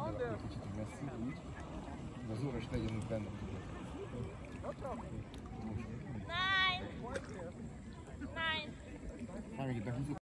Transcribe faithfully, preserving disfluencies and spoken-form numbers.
egy kicsit messzi, úgy. Az óra is legyen úgy benne. Nine! Nine! Hát még itt behúzok.